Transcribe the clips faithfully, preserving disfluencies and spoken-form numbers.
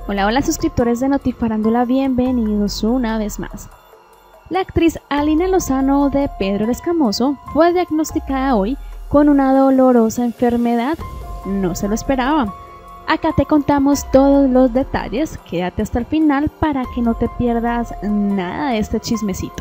Hola, hola suscriptores de Notifarándula, bienvenidos una vez más. La actriz Alina Lozano de Pedro el Escamoso fue diagnosticada hoy con una dolorosa enfermedad. No se lo esperaba. Acá te contamos todos los detalles, quédate hasta el final para que no te pierdas nada de este chismecito.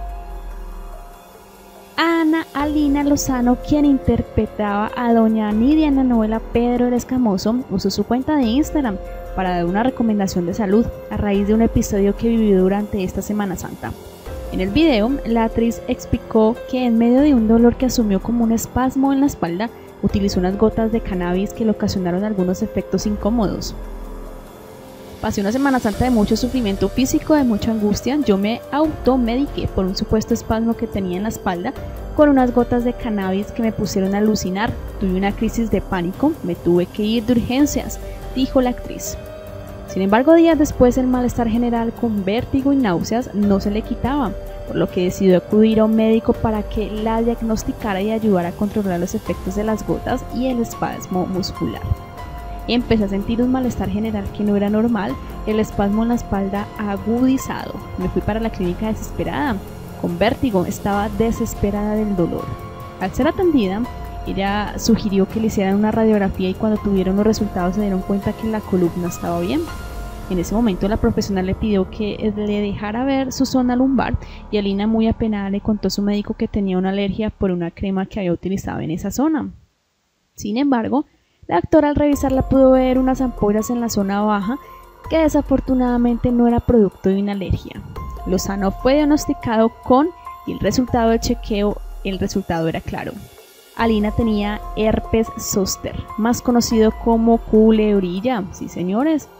Ana Alina Lozano, quien interpretaba a doña Nidia en la novela Pedro el Escamoso, usó su cuenta de Instagram para dar una recomendación de salud a raíz de un episodio que vivió durante esta Semana Santa. En el video, la actriz explicó que en medio de un dolor que asumió como un espasmo en la espalda, utilizó unas gotas de cannabis que le ocasionaron algunos efectos incómodos. Pasé una Semana Santa de mucho sufrimiento físico, de mucha angustia. Yo me automediqué por un supuesto espasmo que tenía en la espalda con unas gotas de cannabis que me pusieron a alucinar. Tuve una crisis de pánico, me tuve que ir de urgencias, dijo la actriz. Sin embargo, días después el malestar general con vértigo y náuseas no se le quitaba, por lo que decidió acudir a un médico para que la diagnosticara y ayudara a controlar los efectos de las gotas y el espasmo muscular. Empecé a sentir un malestar general que no era normal, el espasmo en la espalda agudizado. Me fui para la clínica desesperada, con vértigo, estaba desesperada del dolor. Al ser atendida, ella sugirió que le hicieran una radiografía y cuando tuvieron los resultados se dieron cuenta que la columna estaba bien. En ese momento la profesional le pidió que le dejara ver su zona lumbar y Alina, muy apenada, le contó a su médico que tenía una alergia por una crema que había utilizado en esa zona. Sin embargo, la actora al revisarla pudo ver unas ampollas en la zona baja que desafortunadamente no era producto de una alergia. Lozano fue diagnosticado con y el resultado del chequeo, el resultado era claro. Alina tenía herpes zóster, más conocido como culebrilla. Sí, señores.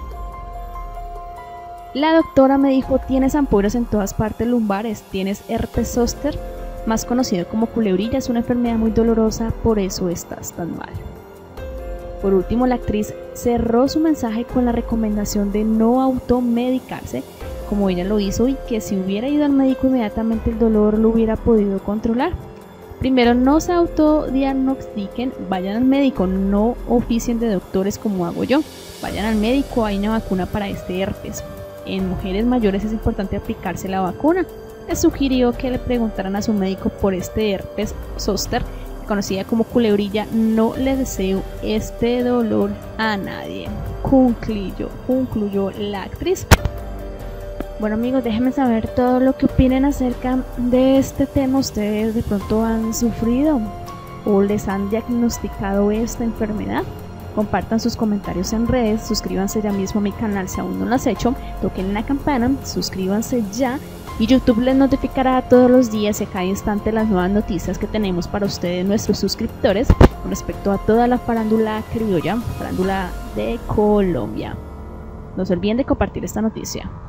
La doctora me dijo, tienes ampollas en todas partes lumbares, tienes herpes zóster, más conocido como culebrilla, es una enfermedad muy dolorosa, por eso estás tan mal. Por último, la actriz cerró su mensaje con la recomendación de no automedicarse, como ella lo hizo, y que si hubiera ido al médico inmediatamente el dolor lo hubiera podido controlar. Primero, no se autodiagnostiquen, vayan al médico, no oficien de doctores como hago yo. Vayan al médico, hay una vacuna para este herpes. En mujeres mayores es importante aplicarse la vacuna. Les sugirió que le preguntaran a su médico por este herpes zóster, conocida como culebrilla. No le deseo este dolor a nadie, concluyó, concluyó la actriz. Bueno amigos, déjenme saber todo lo que opinen acerca de este tema. ¿Ustedes de pronto han sufrido o les han diagnosticado esta enfermedad? Compartan sus comentarios en redes, suscríbanse ya mismo a mi canal si aún no lo has hecho, toquen la campana, suscríbanse ya y YouTube les notificará todos los días y a cada instante las nuevas noticias que tenemos para ustedes, nuestros suscriptores, con respecto a toda la farándula criolla, farándula de Colombia. No se olviden de compartir esta noticia.